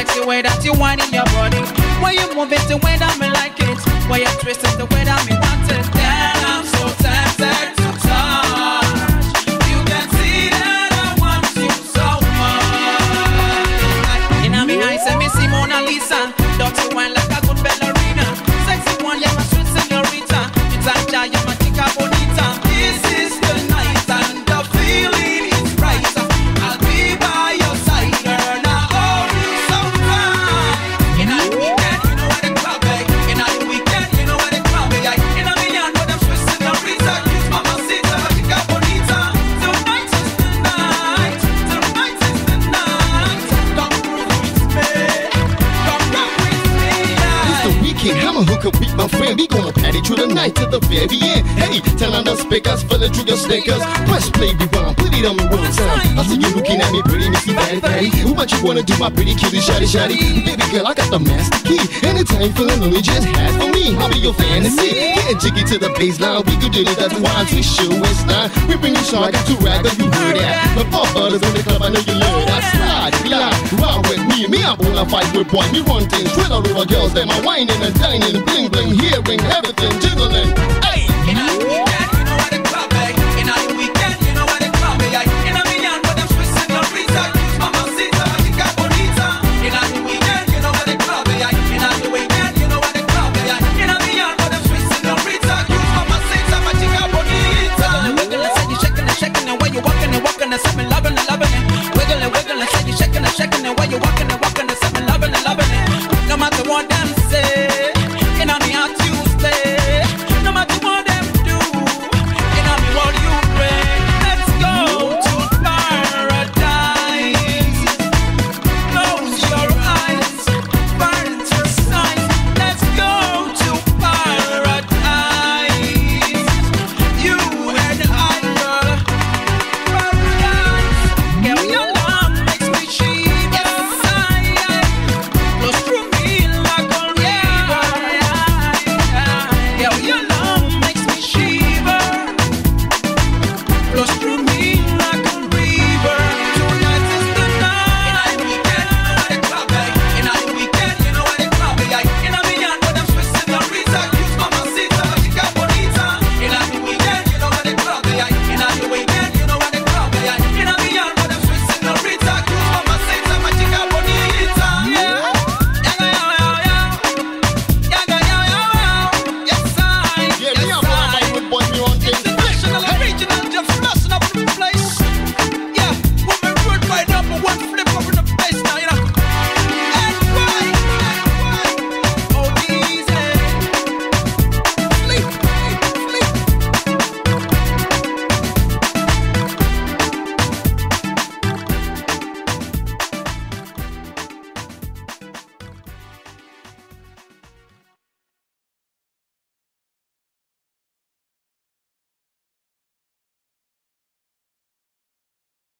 sexy way that you want in your body. When you move it the way that me like it, when you twist it the way that me want it. Girl, I'm so tempted to touch. You can see that I want you so much. In my eyes, I miss Mona Lisa. Dirty wine like a good ballerina. Sexy one, you're my sweet señorita. It's a giant, you're my chica bonita. This is the night and the feeling is right. I'll be by your side, girl. Now hold you so tight. In the weekend, you know what the club is. In the weekend, you know what the club is. In a million, what I'm sweet señorita. Use mamacita, chica bonita. Tonight is the night. Tonight is the night. Come through with me. Come rock with me. It's the weekend, I'ma hook up with my friend. We gonna party through the night to the very end. Hey, turn on the speakers, fill it through your sneakers. Press play, rewind, put it on me one time. I see you looking at me pretty, missy fatty fatty. What you wanna do, my pretty cutie, shawty shawty? Baby girl, I got the master key. Anytime feeling lonely, just ask for me. I'll be your fantasy. Getting jiggy to the baseline, we could do it, that's why twist your waistline. We bring you so I got to rag, you heard that. The pop butters in the club, I know you love that. Slide, glide, ride with me. Me, I wanna fight with boy. Me run things, straight all over girls. Them are whining and dining, bling bling, hearing everything, jiggling. Hey! In the weekend, you know what the club is. In the weekend, you know what the club is. In a million, what I'm sweet señorita. Use mamacita, chica bonita. In the weekend, you know what the club is. In the weekend, you know what the club is. In a million, what I'm sweet señorita. Use mamacita, my chica bonita. Wiggle and say you shaking and shaking and while you walking and walking and say me loving and loving it. Wiggle and say you shaking and shaking and while you walking and